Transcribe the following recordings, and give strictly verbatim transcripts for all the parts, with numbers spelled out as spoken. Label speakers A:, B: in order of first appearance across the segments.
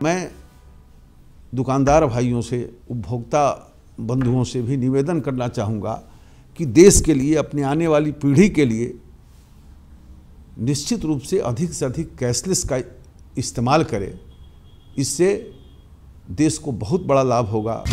A: मैं दुकानदार भाइयों से, उपभोक्ता बंधुओं से भी निवेदन करना चाहूँगा कि देश के लिए, अपने आने वाली पीढ़ी के लिए निश्चित रूप से अधिक से अधिक कैशलेस का इस्तेमाल करें। इससे देश को बहुत बड़ा लाभ होगा।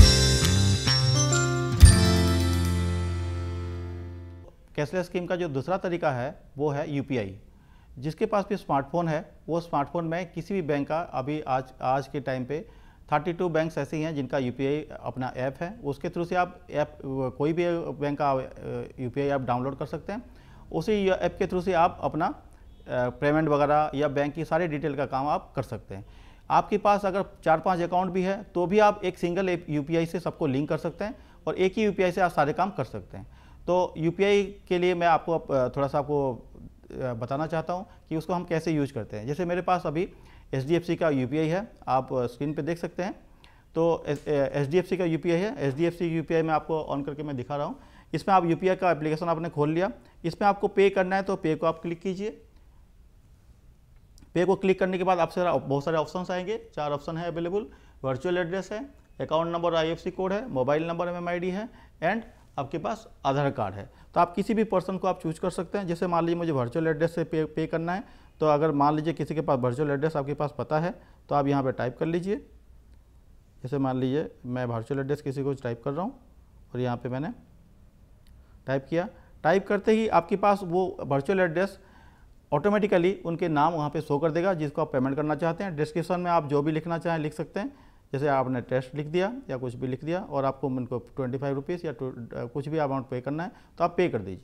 B: कैशलेस स्कीम का जो दूसरा तरीका है वो है यूपीआई। जिसके पास भी स्मार्टफोन है वो स्मार्टफोन में किसी भी बैंक का, अभी आज आज के टाइम पे बत्तीस बैंक्स ऐसे ही हैं जिनका यूपीआई अपना ऐप है, उसके थ्रू से आप ऐप कोई भी बैंक का यूपीआई ऐप डाउनलोड कर सकते हैं। उसी ऐप के थ्रू से आप अपना पेमेंट वगैरह या बैंक की सारी डिटेल का काम आप कर सकते हैं। आपके पास अगर चार पांच अकाउंट भी है तो भी आप एक सिंगल यूपीआई से सबको लिंक कर सकते हैं और एक ही यूपीआई से आप सारे काम कर सकते हैं। तो यूपीआई के लिए मैं आपको थोड़ा सा आपको बताना चाहता हूं कि उसको हम कैसे यूज करते हैं। जैसे मेरे पास अभी एच डी एफ सी का यूपीआई है, आप स्क्रीन पे देख सकते हैं। तो एच डी एफ सी का यूपीआई है, H D F C UPI में आपको ऑन करके मैं दिखा रहा हूँ। इसमें आप यूपीआई का एप्लीकेशन आपने खोल लिया, इसमें आपको पे करना है तो पे को आप क्लिक कीजिए। पे को क्लिक करने के बाद आपसे बहुत सारे ऑप्शन आएंगे, चार ऑप्शन है अवेलेबल। वर्चुअल एड्रेस है, account number I F C code है, mobile number M M I D है एंड आपके पास आधार कार्ड है। तो आप किसी भी पर्सन को आप चूज कर सकते हैं। जैसे मान लीजिए मुझे वर्चुअल एड्रेस से पे पे करना है, तो अगर मान लीजिए किसी के पास वर्चुअल एड्रेस आपके पास पता है तो आप यहाँ पे टाइप कर लीजिए। जैसे मान लीजिए मैं वर्चुअल एड्रेस किसी को टाइप कर रहा हूँ और यहाँ पे मैंने टाइप किया। टाइप करते ही आपके पास वो वर्चुअल एड्रेस ऑटोमेटिकली उनके नाम वहाँ पे शो कर देगा जिसको आप पेमेंट करना चाहते हैं। डिस्क्रिप्शन में आप जो भी लिखना चाहें लिख सकते हैं। जैसे आपने टेस्ट लिख दिया या कुछ भी लिख दिया और आपको उनको ट्वेंटी फाइव रुपीज़ या कुछ भी अमाउंट पे करना है तो आप पे कर दीजिए।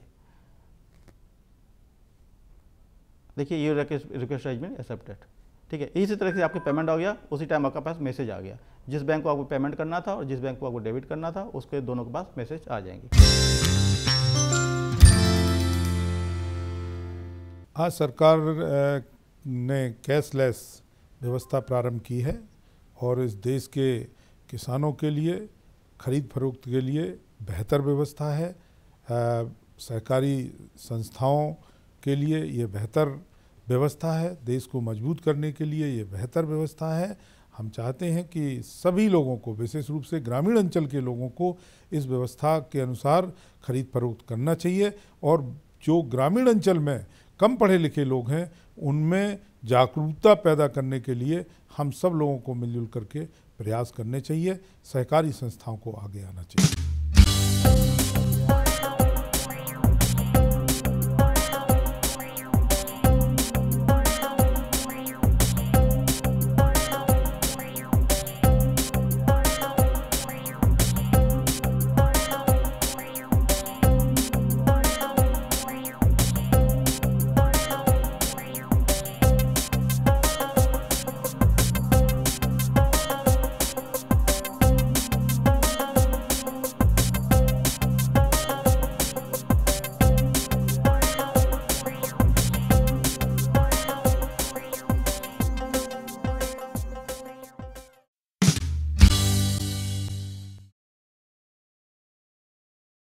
B: देखिए ये रिक्वेस्ट हैज बीन एक्सेप्टेड, ठीक है। इसी तरह से आपकी पेमेंट हो गया, उसी टाइम आपके पास मैसेज आ गया। जिस बैंक को आपको पेमेंट करना था और जिस बैंक को आपको डेबिट करना था उसके दोनों के पास मैसेज आ जाएंगे।
C: आज सरकार ने कैशलेस व्यवस्था प्रारंभ की है और इस देश के किसानों के लिए, खरीद फरोख्त के लिए बेहतर व्यवस्था है। सहकारी संस्थाओं के लिए ये बेहतर व्यवस्था है, देश को मजबूत करने के लिए ये बेहतर व्यवस्था है। हम चाहते हैं कि सभी लोगों को, विशेष रूप से ग्रामीण अंचल के लोगों को इस व्यवस्था के अनुसार खरीद फरोख्त करना चाहिए और जो ग्रामीण अंचल में कम पढ़े लिखे लोग हैं उनमें जागरूकता पैदा करने के लिए हम सब लोगों को मिलजुल करके प्रयास करने चाहिए। सहकारी संस्थाओं को आगे आना चाहिए।